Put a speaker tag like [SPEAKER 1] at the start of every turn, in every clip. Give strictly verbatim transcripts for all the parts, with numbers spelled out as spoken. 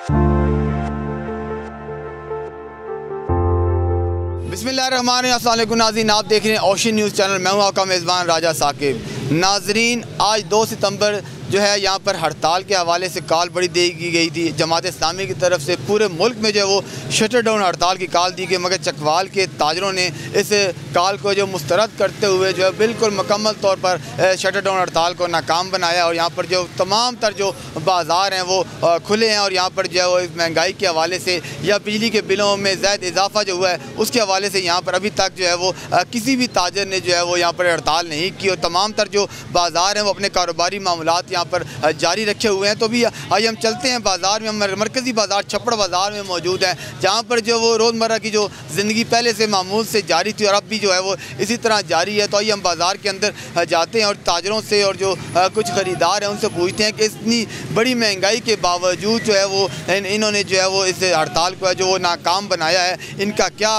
[SPEAKER 1] बिस्मिल्लाहिर्रहमानिर्रहीम, अस्सलाम वालेकुम नाज़रीन, आप देख रहे हैं ओशन न्यूज़ चैनल। मैं हूं आपका मेज़बान राजा साकिब। नाज़रीन, आज दो सितंबर जो है यहाँ पर हड़ताल के हवाले से कॉल बड़ी दे की गई थी। जमात इस्लामी की तरफ से पूरे मुल्क में जो है वो शटर डाउन हड़ताल की कॉल दी गई, मगर चकवाल के ताजरों ने इस कॉल को जो मुस्तरद करते हुए जो है बिल्कुल मुकम्मल तौर पर शटर डाउन हड़ताल को नाकाम बनाया। और यहाँ पर जो तमाम तर जो बाज़ार हैं वो खुले हैं और यहाँ पर जो है वो महंगाई के हवाले से या बिजली के बिलों में ज़्यादा इजाफा जो हुआ है उसके हवाले से यहाँ पर अभी तक जो है वो किसी भी ताजर ने जो है वो यहाँ पर हड़ताल नहीं की। और तमाम तर जो बाज़ार हैं वो अपने कारोबारी मामलात यहाँ पर जारी रखे हुए हैं। तो भी आइए हम चलते हैं बाज़ार में। हम मरकज़ी बाज़ार छप्पड़ बाज़ार में मौजूद हैं, जहाँ पर जो वो रोज़मर्रा की जो ज़िंदगी पहले से मामूल से जारी थी और अब भी जो है वो इसी तरह जारी है। तो आइए हम बाज़ार के अंदर जाते हैं और ताजरों से और जो कुछ ख़रीदार हैं उनसे पूछते हैं कि इतनी बड़ी महंगाई के बावजूद जो है वो इन्होंने जो है वो इस हड़ताल को जो वो नाकाम बनाया है, इनका क्या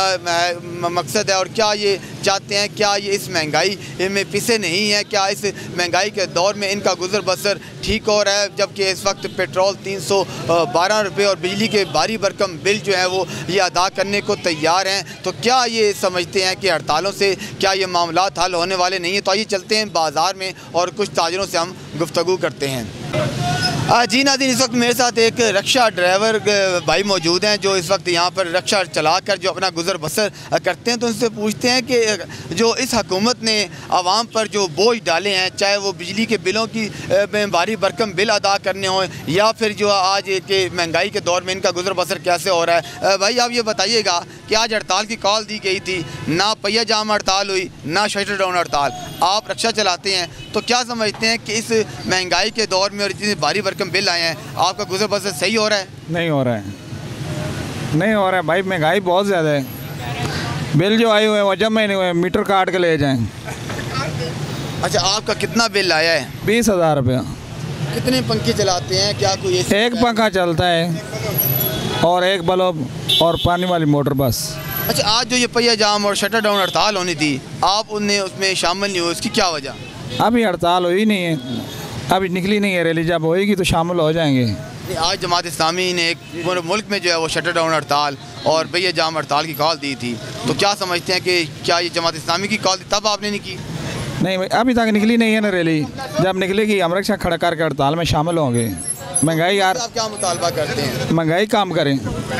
[SPEAKER 1] मकसद है और क्या ये चाहते हैं, क्या ये इस महंगाई में पिसे नहीं है, क्या इस महंगाई के दौर में इनका गुजर बसर ठीक हो रहा है, जबकि इस वक्त पेट्रोल तीन सौ बारह रुपये और बिजली के भारी भरकम बिल जो है वो ये अदा करने को तैयार हैं। तो क्या ये समझते हैं कि हड़तालों से क्या ये मामला हल होने वाले नहीं है? तो आइए चलते हैं बाज़ार में और कुछ ताजरों से हम गुफ्तगू करते हैं। जी नाज़रीन, इस वक्त मेरे साथ एक रक्षा ड्राइवर भाई मौजूद हैं जो इस वक्त यहाँ पर रक्षा चलाकर जो अपना गुजर बसर करते हैं। तो उनसे पूछते हैं कि जो इस हुकूमत ने आवाम पर जो बोझ डाले हैं, चाहे वो बिजली के बिलों की भारी भरकम बिल अदा करने हों या फिर जो आज के महंगाई के दौर में इनका गुजर बसर कैसे हो रहा है। भाई आप ये बताइएगा कि आज हड़ताल की कॉल दी गई थी, ना पहिया जाम हड़ताल हुई ना शटर डाउन हड़ताल, आप रक्षा चलाते हैं, तो क्या समझते हैं कि इस महंगाई के दौर में और इतनी भारी भरकम बिल आए हैं, आपका गुजर बसर सही हो रहा है?
[SPEAKER 2] नहीं हो रहा है, नहीं हो रहा है भाई, महंगाई बहुत ज़्यादा है। बिल जो आए हुए हैं वो जब नहीं हुए, मीटर काट के ले जाएं।
[SPEAKER 1] अच्छा, आपका कितना बिल आया है?
[SPEAKER 2] बीस हज़ार रुपया।
[SPEAKER 1] कितने पंखे चलाते हैं? क्या कोई
[SPEAKER 2] एक पंखा चलता है और एक बल्ब और पानी वाली मोटर बस।
[SPEAKER 1] अच्छा, आज जो ये पहिया जाम और शटर डाउन हड़ताल होनी थी, आप उनने उसमें शामिल नहीं हुए, उसकी क्या वजह?
[SPEAKER 2] अभी हड़ताल हुई नहीं है, अभी निकली नहीं है रैली, जब होएगी तो शामिल हो जाएंगे।
[SPEAKER 1] आज जमात इस्लामी ने एक मुल्क में जो है वो शटर डाउन हड़ताल और पहिया जाम हड़ताल की कॉल दी थी, तो क्या समझते हैं कि क्या ये जमात इस्लामी की कॉल थी तब आपने नहीं की?
[SPEAKER 2] नहीं भाई, अभी तक निकली नहीं है ना रैली, जब निकलेगी हम रक्षा खड़ा करके हड़ताल में शामिल होंगे। महंगाई यार,
[SPEAKER 1] आप क्या मुतालबा करते हैं?
[SPEAKER 2] महंगाई काम करें।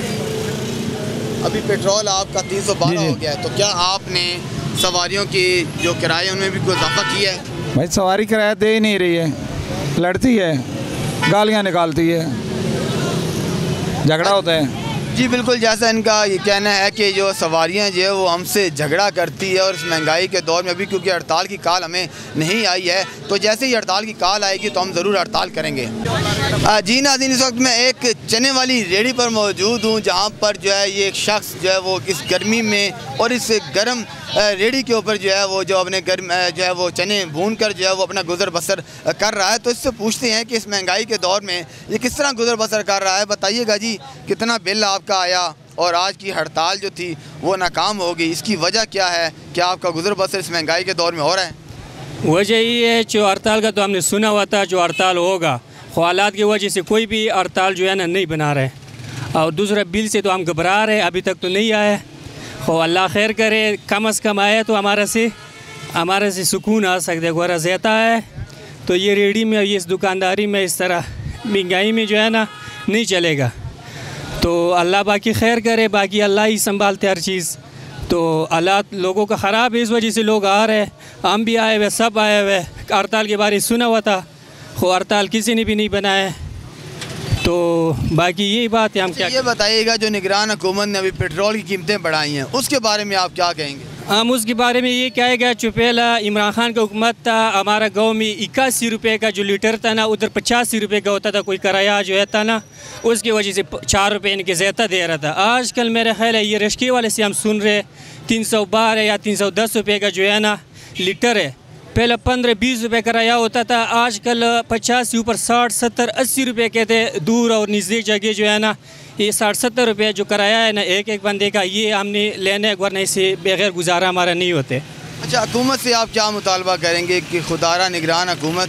[SPEAKER 1] अभी पेट्रोल आपका तीन सौ बारह हो गया है, तो क्या आपने सवारियों की जो किराए उनमें भी कोई इजाफा किया है?
[SPEAKER 2] भाई सवारी किराया दे ही नहीं रही है, लड़ती है, गालियाँ निकालती है, झगड़ा होता है।
[SPEAKER 1] जी बिल्कुल, जैसा इनका ये कहना है कि जो सवारियां जो है वो हमसे झगड़ा करती है और इस महंगाई के दौर में अभी क्योंकि हड़ताल की कॉल हमें नहीं आई है, तो जैसे ही हड़ताल की कॉल आएगी तो हम ज़रूर हड़ताल करेंगे। जी नाज़रीन, इस वक्त मैं एक चने वाली रेहड़ी पर मौजूद हूँ, जहाँ पर जो है ये एक शख्स जो है वो इस गर्मी में और इस गर्म रेहड़ी के ऊपर जो है वो जो अपने गर्म जो है वो चने भून कर जो है वो अपना गुजर बसर कर रहा है। तो इससे पूछते हैं कि इस महंगाई के दौर में ये किस तरह गुजर बसर कर रहा है। बताइएगा जी, कितना बिल आपका आया और आज की हड़ताल जो थी वो नाकाम हो गई, इसकी वजह क्या है? क्या आपका गुजर बसर इस महंगाई के दौर में हो रहा है?
[SPEAKER 3] वजह ये है जो हड़ताल का तो हमने सुना हुआ था जो हड़ताल होगा, हालात की वजह से कोई भी हड़ताल जो है ना नहीं बना रहे, और दूसरा बिल से तो हम घबरा रहे, अभी तक तो नहीं आया। हो अल्लाह खैर करे, कम अज़ कम आया तो हमारा से हमारे से सुकून आ सकते। गोरा ज़्यादा है तो ये रेडी में ये इस दुकानदारी में इस तरह महंगाई में जो है ना नहीं चलेगा। तो अल्लाह बाकी खैर करे, बाकी अल्लाह ही संभालते हर चीज़। तो हालात लोगों का ख़राब है, इस वजह से लोग आ रहे हैं, हम भी आए हुए, सब आए हुए। हड़ताल के बारे में सुना हुआ था, वो हड़ताल किसी ने भी नहीं बनाया। तो बाकी यही बात है। हम क्या
[SPEAKER 1] ये बताइएगा, जो निगरान हुकूमत ने अभी पेट्रोल की कीमतें बढ़ाई हैं उसके बारे में आप क्या कहेंगे?
[SPEAKER 3] हम उसके बारे में ये कहेगा, चुपेला इमरान खान का हुकूमत था, हमारा गांव में इक्यासी रुपये का जो लीटर था ना, उधर पचासी रुपये का होता था कोई किराया जो है था ना, उसकी वजह से चार रुपये इनके ज़्यादा दे रहा था। आजकल मेरा ख्याल है ये रिश्के वाले से हम सुन रहे तीन सौ बारह या तीन सौ दस रुपये का जो है ना लीटर है। पहले पंद्रह बीस रुपये किराया होता था, आजकल पचास से ऊपर साठ सत्तर अस्सी रुपये के थे। दूर और नज़दीक जगह जो है ना ये साठ सत्तर रुपये जो किराया है ना एक एक बंदे का, ये हमने लेने वरना इससे बगैर गुजारा हमारा नहीं होते।
[SPEAKER 1] अच्छा, हुकूमत से आप क्या मुतालबा करेंगे कि खुदारा निगरान हुकूमत है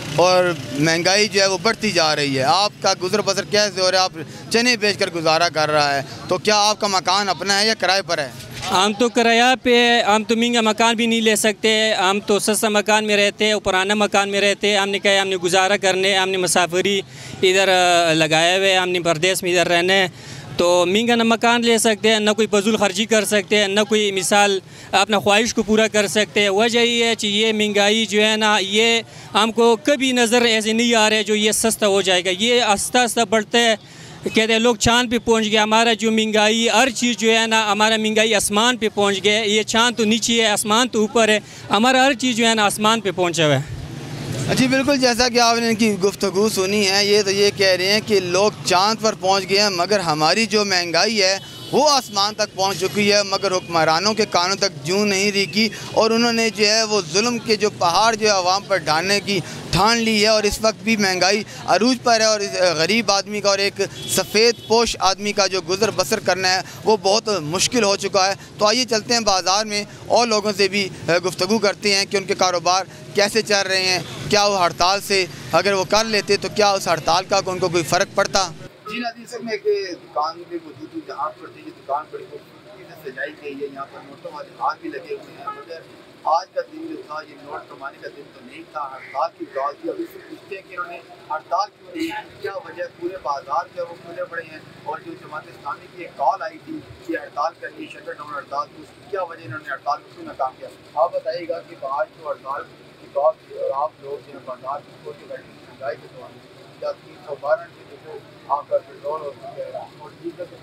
[SPEAKER 1] और महंगाई जो है वो बढ़ती जा रही है। आपका गुजर बसर कैसे हो रहा है? आप चने बेचकर गुजारा कर रहा है, तो क्या आपका मकान अपना है या किराए पर है?
[SPEAKER 3] हम तो किराया पे, हम तो महंगा मकान भी नहीं ले सकते, हम तो सस्ता मकान में रहते हैं, पुराना मकान में रहते हैं। हमने कहा हमने गुजारा करने, हमने मुसाफरी इधर लगाए हुए, हमने परदेश में इधर रहने, तो महंगा न मकान ले सकते हैं, न कोई फजूल खर्ची कर सकते हैं, न कोई मिसाल अपना ख्वाहिश को पूरा कर सकते हैं। वजह ये है कि ये महंगाई जो है ना, ये हमको कभी नज़र ऐसे नहीं आ रहा है जो ये सस्ता हो जाएगा। ये आस्ता आस्ता बढ़ता है, कहते हैं लोग चाँद पे पहुंच गया। हमारा जो महंगाई हर चीज़ जो है ना, हमारा महंगाई आसमान पे पहुंच गया। ये चाँद तो नीचे है, आसमान तो ऊपर है, हमारा हर चीज़ जो है ना आसमान पे पहुंचा हुआ है।
[SPEAKER 1] जी बिल्कुल, जैसा कि आपने इनकी गुफ्तगू सुनी है, ये तो ये कह रहे हैं कि लोग चाँद पर पहुंच गए हैं, मगर हमारी जो महंगाई है वो आसमान तक पहुंच चुकी है, मगर हुक्मरानों के कानों तक जूं नहीं रुकी और उन्होंने जो है वो जुल्म के जो पहाड़ जो है आवाम पर ढाने की ठान ली है। और इस वक्त भी महंगाई अरूज पर है और इस गरीब आदमी का और एक सफ़ेद पोश आदमी का जो गुजर बसर करना है वो बहुत मुश्किल हो चुका है। तो आइए चलते हैं बाज़ार में और लोगों से भी गुफ्तगू करते हैं कि उनके कारोबार कैसे चल रहे हैं, क्या वो हड़ताल से अगर वो कर लेते तो क्या उस हड़ताल का उनको कोई फ़र्क पड़ता। जी नाज़रीन, सर मैं एक दुकान में मौजूद हूँ जहाँ पर देखिए दुकान बड़ी खूबसूरती से सजाई गई है। यहाँ पर नोटों वाले हाथ भी लगे हुए हैं, मगर आज का दिन जो था ये नोट कमाने का दिन तो नहीं था, हड़ताल की कॉल थी। अभी से पूछते हैं कि इन्होंने हड़ताल क्यों नहीं, क्या वजह, पूरे बाजार जो है वो खुले पड़े हैं और जो जमात इस्लामी की एक कॉल आई थी कि हड़ताल करनी, शटर डाउन हड़ताल, तो उसकी क्या वजह इन्होंने हड़ताल को क्यों नाकाम किया? आप बताइएगा कि आज जो हड़ताल की कॉल थी और आप लोग जो है बाजार में छोटी गाड़ी महंगाई के दौरान या तीन सौ बारह रुपये जो आपका पेट्रोल होती है और डीजल तो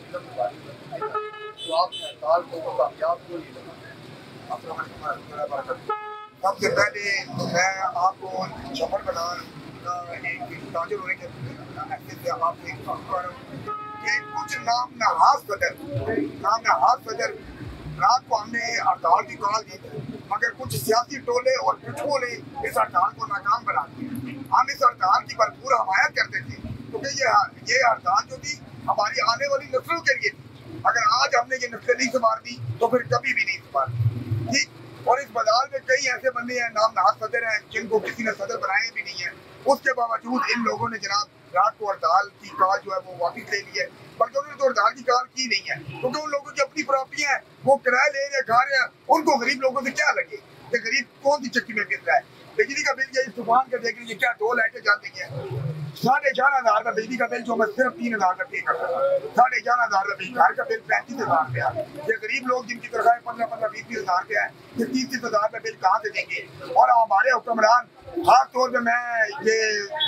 [SPEAKER 1] आपने हड़ताल को कामयाब क्यों नहीं लगा?
[SPEAKER 4] सबसे पहले मैं आपको छप्पर बाजार का एक ताजुर होने के हैसियत से आपसे एक बात कर रहा हूँ कि कुछ नाम नहाज सदर नाम नहाज सदर रात को हमने हड़ताल की कॉल दी थी, मगर कुछ सियासी टोले और पिछुओं ने इस हड़ताल को नाकाम बना दिया। हम इस हड़ताल की भरपूर हमायत करते थे क्योंकि ये ये हड़ताल जो थी हमारी आने वाली नस्लों के लिए थी। अगर आज हमने ये नस्लें नहीं संभाल दी तो फिर कभी भी नहीं संभाल ठीक। और इस बाजार में कई ऐसे बंदे हैं नाम नहाज सदर हैं जिनको किसी ने सदर बनाए भी नहीं है, उसके बावजूद इन लोगों ने जनाब रात को हड़ताल की कॉल जो है वो वापस ले ली है। बल्कि उन्होंने तो हड़ताल की कॉल की नहीं है क्योंकि उन लोगों की अपनी प्रॉपर्टियां हैं, वो किराया ले रहे खा रहे हैं, उनको गरीब लोगों से क्या लगे कि गरीब कौन सी चक्की में गिर रहा है। बिजली का बिल इस तूफान का देख लीजिए, क्या दो लाइटें जाती हैं, साढ़े ग्यारह हजार का बिजली का बिल जो मैं सिर्फ तीन हजार का पे करता था, साढ़े ग्यारह हजार का बिल, घर का बिल पैंतीस हजार रुपया। ये गरीब लोग जिनकी तनख्वाह पंद्रह पंद्रह बीस बीस हजार रुपया है, ये तीस तीस हजार का बिल कहाँ से देंगे? और हमारे हुक्मरान खास तौर पर मैं ये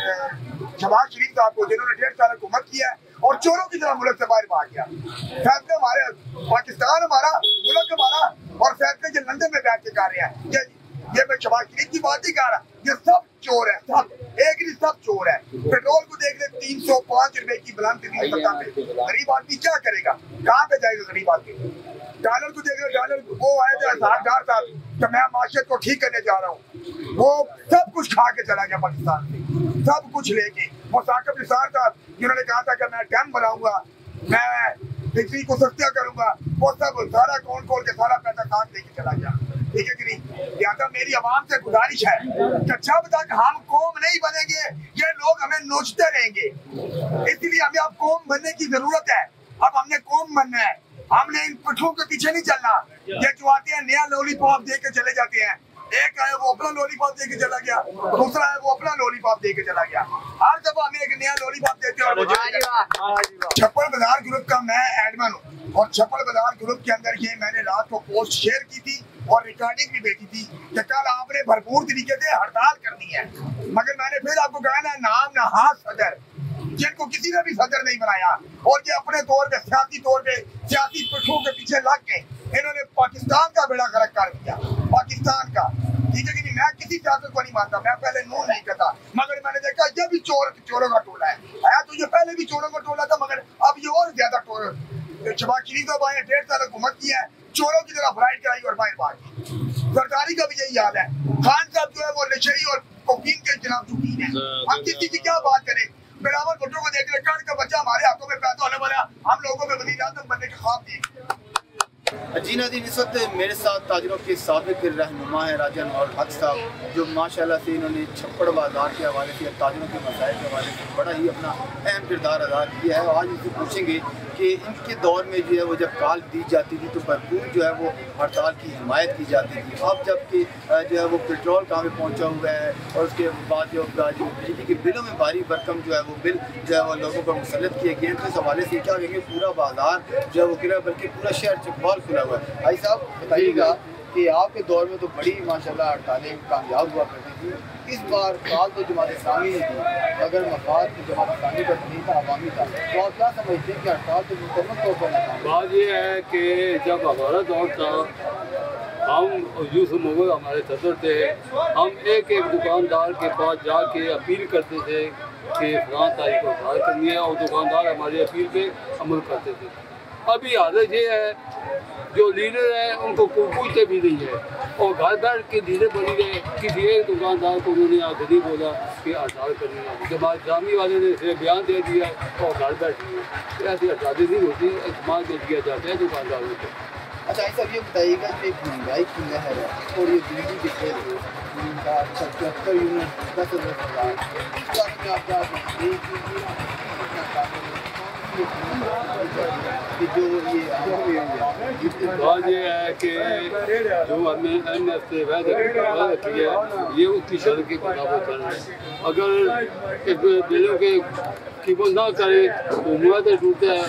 [SPEAKER 4] शहबाज शरीफ साहब को जिन्होंने डेढ़ साल हुकूमत किया है और चोरों की तरह मुल्क से बाहर भाग गया। फैसले हमारे पाकिस्तान हमारा मुल्क हमारा और फैसले जो लंदन में बैठ के कर रहे हैं, ये ये मैं शहबाज शरीफ की बात नहीं कर रहा, ये सब चोर है, सब एक ही सब चोर है। पेट्रोल को देख ले तीन सौ पाँच रुपए की बुलंद पे, गरीब आदमी क्या करेगा, कहाँ पे जाएगा गरीब आदमी? डॉलर को देख ले, डॉलर वो आए थे सरदार साहब कि मैं माशियत को ठीक करने जा रहा हूँ, वो सब कुछ खा के चला गया पाकिस्तान से, सब कुछ लेके। वो साकिब निसार साहब जिन्होंने कहा था कि मैं डैम बनाऊंगा, मैं बिजली को सस्ता करूंगा, वो सब सारा कौन खोल के सारा पैसा साथ लेके चला गया। ठीक है कि नहीं? लिहाजा मेरी आवाम से गुजारिश है कि जब तक हम कौम नहीं बनेंगे ये लोग हमें नोचते रहेंगे, इसलिए हमें अब कौम बनने की जरूरत है। अब हमने कौम बनना है, हमने इन पिठों के पीछे नहीं चलना। ये जो आते हैं नया लॉलीपॉप दे के चले जाते हैं, एक है वो अपना लॉलीपॉप दे के चला गया, दूसरा है वो अपना लॉलीपॉप दे के चला गया। हर दफा हमें एक नया लॉलीपॉप देते हैं। छप्पर बाजार ग्रुप का मैं एडमिन हूँ और छप्पर बाजार ग्रुप के अंदर ये मैंने रात को पोस्ट शेयर की थी और रिकॉर्डिंग भी भेजी थी कि कल आपने भरपूर तरीके से हड़ताल करनी है, मगर मैंने फिर आपको कहा ना नाम नहाज सदर जिनको किसी ने भी सदर नहीं बनाया और ये अपने तौर पे सियासी तौर पे सियासी पिठों के पीछे लग गए, इन्होंने पाकिस्तान का बेड़ा गर्क कर दिया, पाकिस्तान का। ठीक है कि नहीं? मैं किसी सियासत को नहीं मानता, मैं पहले नून नहीं करता, मगर मैंने देखा ये भी चोर चोरों का टोला है। आया तो ये पहले भी चोरों का टोला था, मगर अब ये और ज्यादा चोर। शहबाज शरीफ साहब आए, डेढ़ साल हुकूमत की है, चोरों की तरह फ्लाइट कराई और बाहर भाग गई। सरकारी का भी यही हाल है। खान साहब जो है वो नशेई और कोकीन के खिलाफ चुकीन है। हम किसी की क्या बात करें? बिलावल भुट्टो को देख ले, कर्ण का बच्चा हमारे हाथों में पैदा होने वाला, हम लोगों में वज़ीर आज़म बनने के ख्वाब देख।
[SPEAKER 1] जी नाज़रीन, इस वक्त मेरे साथ ताजरों के साबिक रहनुमा है राजा नौल हक साहब, जो माशाल्लाह से इन्होंने छप्पड़ बाजार के हवाले से ताजरों के मसाइल के हवाले से बड़ा ही अपना अहम किरदार अदा किया है। आज इनसे पूछेंगे कि इनके दौर में जो है वो जब कॉल दी जाती थी तो भरपूर जो है वो हड़ताल की हिमायत की जाती थी। अब जबकि जो है वो पेट्रोल कहाँ पे पहुँचा हुआ है और उसके बाद जो बिजली के बिलों में भारी भरकम जो है वो बिल जो है वो लोगों पर मुसलत किए गए। तो इस हवाले से क्या कहेंगे, पूरा बाजार जो है वो गिरा, बल्कि पूरा शहर चकबाल खुला हुआ है। भाई साहब बताइएगा कि आपके दौर में तो बड़ी माशाल्लाह हड़तालें कामयाब हुआ करती थी, इस बार काल तो जमात इस्लामी ने दी, अगर मफाद तो जमात इस्लामी का नहीं था, अवामी था, तो आप क्या समझते हैं कि हड़ताल तो मुकम्मल तौर पर नाकाम?
[SPEAKER 5] बात ये है कि जब हमारा दौर था, हम यूसुफ मोहम्मद हमारे सदर थे, हम एक एक दुकानदार के पास जाके अपील करते थे कि फलां तारीख को हड़ताल करनी है, और दुकानदार हमारी अपील पे अमल करते थे। अभी हालत ये है, जो लीडर है उनको कोई पूछते भी नहीं है, और घर बैठ के लीडर बनी रहे। किसी एक दुकानदार को उन्होंने आगे नहीं बोला कि हड़ताल करनी है, जब इस्लामी वाले ने इसे बयान दे दिया और घर बैठी है। ऐसी हड़तालें नहीं होती, इस्तेमाल दे दिया जाता है दुकानदारों को।
[SPEAKER 1] अच्छा ऐसा ये बताइएगा कि महंगाई की लहर है और ये बिजली के खेल पचहत्तर यूनिट दस हज़ार जो ये
[SPEAKER 5] बात ये है कि जो हमने एम एफ से वायदा रखी है, ये उसकी शर्त के मुताबिक कर रहे हैं। अगर बिलों के कीमत ना करे तो मुआवजा टूटता है,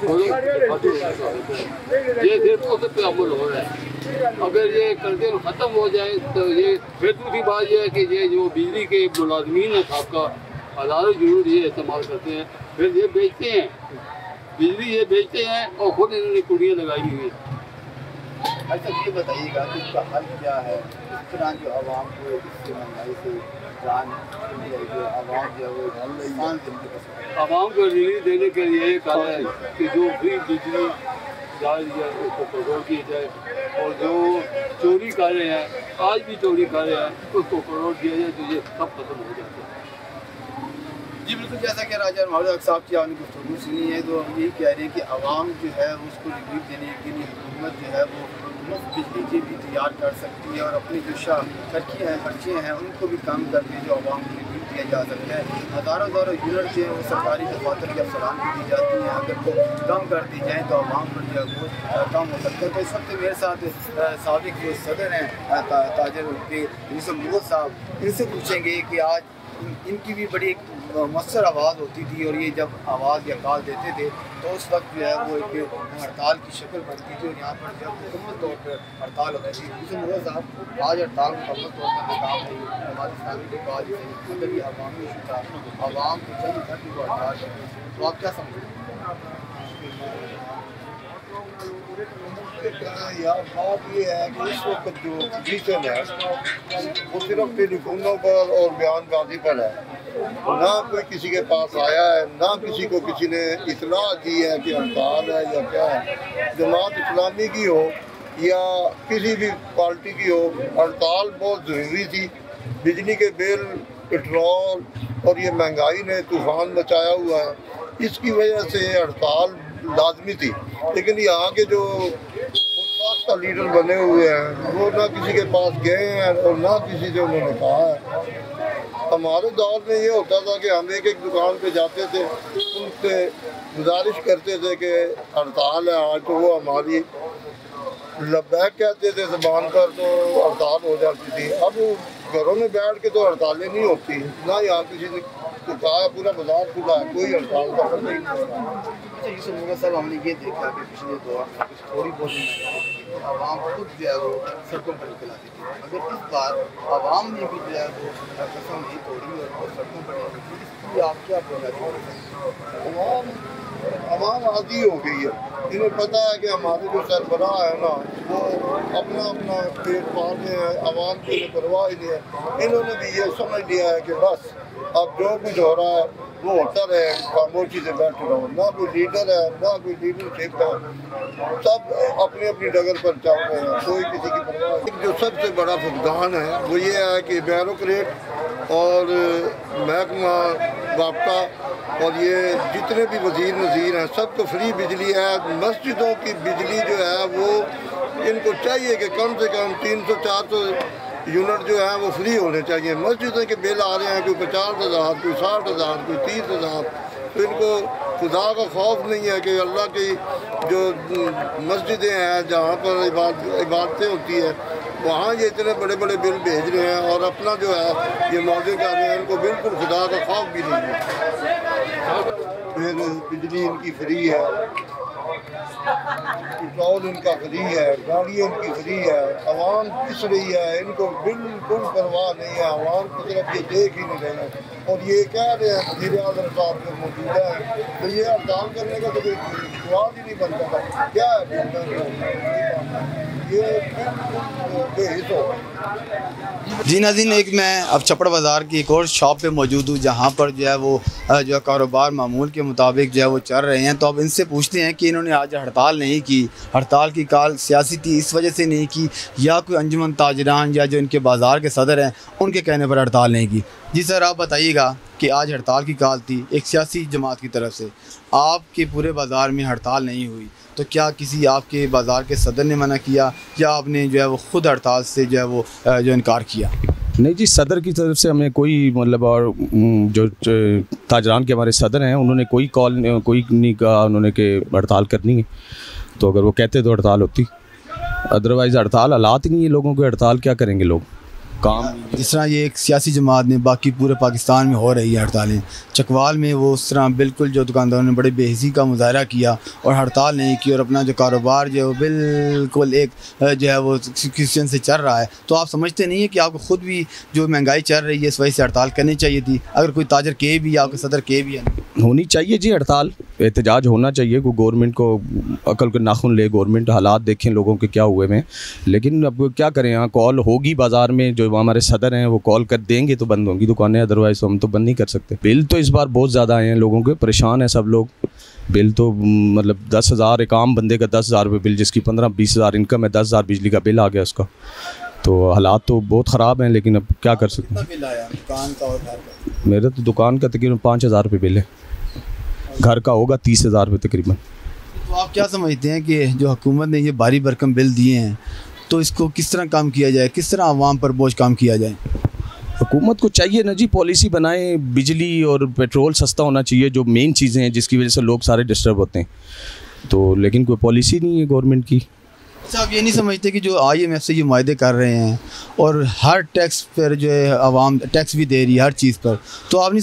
[SPEAKER 5] ये सिर्फ उस पर अमल हो रहा है। अगर ये कर्जे ख़त्म हो जाए तो ये फिर दूसरी बात यह है कि ये जो बिजली के मुलाजमीन है आपका हज़ारों यूनिट ये इस्तेमाल करते हैं, फिर ये बेचते हैं, बिजली ये बेचते हैं और खुद इन्होंने कुड़ियाँ लगाई हुई हैं।
[SPEAKER 1] अच्छा ये बताइएगा कि इसका हल क्या है, इस तरह जो आवाम को इससे महंगाई से जान आवाम जो है
[SPEAKER 5] आवाम को रिलीफ देने के लिए एक हल है कि जो फ्री बिजली डाल दिया उसको कंट्रोल किया जाए, और जो चोरी कर रहे हैं, आज भी चोरी कर रहे हैं, उसको कंट्रोल किया जाए, तो ये सब खत्म हो जाता है।
[SPEAKER 1] जी बिल्कुल, जैसा कि राजा मोहम्मद साहब की आपने गुफ्तगू सुनी है, तो हम यही कह रहे हैं कि आवाम जो है उसको रिलीफ देने के लिए हुकूमत जो है वो मुफ्त बिजली की भी तैयार कर सकती है, और अपनी जो शाह खर्चियाँ हैं खर्चे हैं उनको भी कम करके जो आवाम को रिलीफ दिया जा सकता है। हज़ारों हज़ारों यूनिट जो है वो सरकारी दफातर के अफसरान को दी जाती हैं, अगर वो कम कर दी जाए तो आवाम पर जो है वो कम हो सकता है। तो इस वक्त मेरे साथ साबिक जो सदर हैं ताजर के यूसुफ मोहम्मद साहब, इनसे पूछेंगे कि आज इनकी भी बड़ी एक मौसर आवाज़ होती थी, और ये जब आवाज़ या कॉल देते थे तो उस वक्त जो है वो एक हड़ताल की शक्ल बनती थी, और यहाँ पर जब मुकम्मल तौर पर हड़ताल होती थी। यूसुफ मोहम्मद साहब, आज हड़ताल मुकम्मल तौर पर नाकाम है, जमात इस्लामी के बाद अगर ये आवामी इशू था, आवाम को चाहिए था कि वो हड़ताल करें, तो आप क्या समझते हैं?
[SPEAKER 6] यार बात ये है कि इस वक्त जो पोजीशन है वो सिर्फ टेलीफोनों पर और बयानबाजी पर है, ना कोई किसी के पास आया है, ना किसी को किसी ने इतला दी है कि हड़ताल है या क्या है। जमात इस्लामी की हो या किसी भी पार्टी की हो, हड़ताल बहुत ज़रूरी थी। बिजली के बिल, पेट्रोल और ये महंगाई ने तूफ़ान मचाया हुआ है, इसकी वजह से हड़ताल लाजमी थी। लेकिन यहाँ के जो का लीडर बने हुए हैं वो ना किसी के पास गए हैं और ना किसी से उन्होंने कहा है। हमारे दौर में ये होता था कि हम एक एक दुकान पे जाते थे, उनसे गुजारिश करते थे कि हड़ताल है आज, तो वो हमारी लब्बैक कहते थे ज़बान पर, तो हड़ताल हो जाती थी। अब घरों में बैठ के तो हड़तालें नहीं होती, ना यहाँ किसी ने तो कहा पूरा बाजार खुला है, कोई हड़ताल का पता ही नहीं।
[SPEAKER 1] अच्छा यूसुफ मोहम्मद साहब, हमने ये देखा कि पिछले दौर में कुछ थोड़ी बहुत आवाम खुद जो है वो सड़कों पर निकल आती थी, अगर इस बार आवाम ने भी जो है वो कसम नहीं तोड़ी और वो सड़कों पर निकली, इसकी आप क्या बोलना?
[SPEAKER 6] आवाम आवाम आदी हो गई है, इन्हें पता है कि हमारे जो सरबराह है ना वो अपना अपना पेट पाल रहे हैं, आवाम की परवाह ही नहीं है। इन्होंने भी ये समझ लिया है कि बस अब जो कुछ हो रहा है वो होता रहे, खामोशी से बैठे रहो, ना कोई लीडर है ना कोई लीडरशिप है, सब अपनी अपनी डगर पर चल रहे हैं, कोई किसी की परवाह नहीं। जो सबसे बड़ा फुकदान है वो ये है कि ब्यूरोक्रेट और महकमा बाबता और ये जितने भी वज़ीर नज़ीर हैं सबको फ्री बिजली है। मस्जिदों की बिजली जो है वो इनको चाहिए कि कम से कम तीन सौ चार सौ यूनिट जो है वो फ्री होने चाहिए। मस्जिदों के बिल आ रहे हैं कोई पचास हज़ार कोई साठ हज़ार कोई तीस हज़ार, तो इनको खुदा का खौफ नहीं है कि अल्लाह की जो मस्जिदें हैं जहाँ पर इबाद इबादतें होती है वहाँ ये इतने बड़े बड़े बिल भेज रहे हैं और अपना जो है ये मौजे कर रहे हैं। इनको बिल्कुल खुदा का खौफ भी नहीं है। फिर बिजली इनकी फ्री है, पेट्रोल इनका फ्री है, गाड़ियाँ इनकी फ्री है, आवाम पिस रही है, इनको बिल्कुल परवाह नहीं है, आवाम की तरफ ये देख ही नहीं रहे हैं। और ये कह रहे हैं वज़ीर आज़म साहब जो मौजूदा है तो ये हड़ताल करने का तो कोई सवाल ही नहीं बनता था। क्या है ये बेहिस हो।
[SPEAKER 1] जी नाज़रीन, एक मैं अब छपड़ बाज़ार की एक और शॉप पे मौजूद हूँ जहाँ पर जो है वो जो है कारोबार मामूल के मुताबिक जो है वो चल रहे हैं। तो अब इनसे पूछते हैं कि इन्होंने आज हड़ताल नहीं की, हड़ताल की काल सियासी थी इस वजह से नहीं की या कोई अंजुमन ताजरान या जो इनके बाज़ार के सदर हैं उनके कहने पर हड़ताल नहीं की। जी सर, आप बताइएगा कि आज हड़ताल की काल थी एक सियासी जमात की तरफ से, आपके पूरे बाज़ार में हड़ताल नहीं हुई, तो क्या किसी आपके बाज़ार के सदर ने मना किया या आपने जो है वो ख़ुद हड़ताल से जो है वो जो इनकार किया?
[SPEAKER 7] नहीं जी, सदर की तरफ से हमें कोई मतलब और जो ताजरान के हमारे सदर हैं उन्होंने कोई कॉल कोई नहीं कहा उन्होंने कि हड़ताल करनी है। तो अगर वो कहते तो हड़ताल होती, अदरवाइज़ हड़ताल हालात ही नहीं है लोगों के, हड़ताल क्या करेंगे लोग काम।
[SPEAKER 1] जिस तरह ये एक सियासी जमात में बाकी पूरे पाकिस्तान में हो रही है हड़तालें, चकवाल में वो उस तरह बिल्कुल जो दुकानदारों ने बड़े बेहिसी का मुजाहरा किया और हड़ताल नहीं की और अपना जो कारोबार जो है वो बिल्कुल एक जो है वो क्वेश्चन से चल रहा है, तो आप समझते नहीं है कि आपको ख़ुद भी जो महंगाई चल रही है इस वजह से हड़ताल करनी चाहिए थी? अगर कोई ताजर के भी या आपके सदर के भी है
[SPEAKER 7] होनी चाहिए जी, हड़ताल एहतजाज होना चाहिए। को गवर्नमेंट को अकल के नाखून ले, गवर्नमेंट हालात देखें लोगों के क्या हुए हैं। लेकिन अब क्या करें, यहाँ कॉल होगी बाज़ार में, जो हमारे सदर हैं वो कॉल कर देंगे तो बंद होंगी दुकानें, अदरवाइज़ हम तो बंद नहीं कर सकते। बिल तो इस बार बहुत ज़्यादा आए हैं लोगों के, परेशान हैं सब लोग। बिल तो मतलब दस हज़ार एक आम बंदे का दस हज़ार रुपये बिल, जिसकी पंद्रह बीस हज़ार इनकम है, दस हज़ार बिजली का बिल आ गया उसका। तो हालात तो बहुत ख़राब हैं, लेकिन अब क्या कर सकते हैं।
[SPEAKER 1] बिल आया दुकान का और घर का?
[SPEAKER 7] मेरे तो दुकान का तकरीबन पाँच हज़ार रुपये बिल है, घर का होगा तीस हज़ार रुपये तकरीबन।
[SPEAKER 1] तो आप क्या समझते हैं कि जो हुकूमत ने ये भारी भरकम बिल दिए हैं तो इसको किस तरह कम किया जाए, किस तरह आवाम पर बोझ कम किया जाए?
[SPEAKER 7] हुकूमत को चाहिए ना जी, पॉलिसी बनाए, बिजली और पेट्रोल सस्ता होना चाहिए, जो मेन चीज़ें हैं जिसकी वजह से लोग सारे डिस्टर्ब होते हैं। तो लेकिन कोई पॉलिसी नहीं है गवर्नमेंट की।
[SPEAKER 1] अच्छा, आप ये नहीं समझते कि जो आई एम एफ से ये मुआहदे कर रहे हैं और हर टैक्स पर जो है आवाम टैक्स भी दे रही है हर चीज़ पर, तो आप नहीं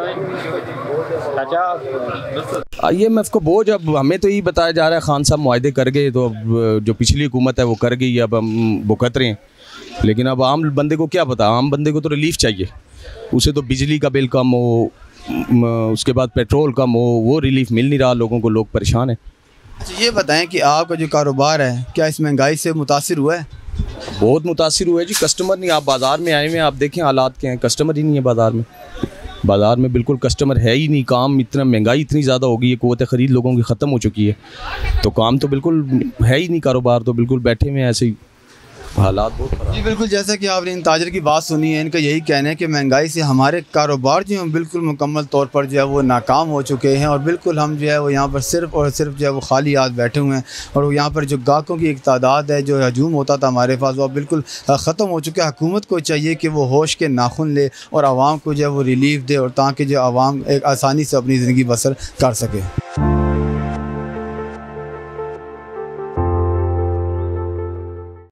[SPEAKER 7] आई एम एफ को बोझ, अब हमें तो यही बताया जा रहा है खान साहब मुआहदे कर गए तो अब जो पिछली हुकूमत है वो कर गई, अब हम भुगत रहे हैं। लेकिन अब आम बंदे को क्या पता, आम बंदे को तो रिलीफ चाहिए, उसे तो बिजली का बिल कम हो, उसके बाद पेट्रोल कम हो, वो रिलीफ मिल नहीं रहा लोगों को, लोग परेशान हैं।
[SPEAKER 1] अच्छा, ये बताएं कि आपका जो कारोबार है क्या इस महंगाई से मुतासिर हुआ है?
[SPEAKER 7] बहुत मुतासिर हुआ है जी, कस्टमर नहीं, आप बाज़ार में आए हुए हैं, आप देखें हालात क्या हैं, कस्टमर ही नहीं है बाज़ार में। बाज़ार में बिल्कुल कस्टमर है ही नहीं, काम इतना, महंगाई इतनी ज़्यादा हो गई है, क़ुव्वत ख़रीद लोगों की ख़त्म हो चुकी है, तो काम तो बिल्कुल है ही नहीं, कारोबार तो बिल्कुल बैठे हुए हैं ऐसे ही, हालात बहुत ख़राब।
[SPEAKER 1] जी बिल्कुल, जैसा कि आपने इन ताजर की बात सुनी है, इनका यही कहना है कि महंगाई से हमारे कारोबार जो हैं बिल्कुल मुकम्मल तौर पर जो है वो नाकाम हो चुके हैं और बिल्कुल हम जो है वो यहाँ पर सिर्फ़ और सिर्फ जो है वो खाली हाथ बैठे हुए हैं और यहाँ पर जो गाहकों की एक तादाद है, जो हजूम होता था हमारे पास, वो बिल्कुल ख़त्म हो चुका है। हुकूमत को चाहिए कि वो होश के नाखून ले और आवाम को जो है वो रिलीफ दे और ताकि जो आवाम एक आसानी से अपनी ज़िंदगी बसर कर सके।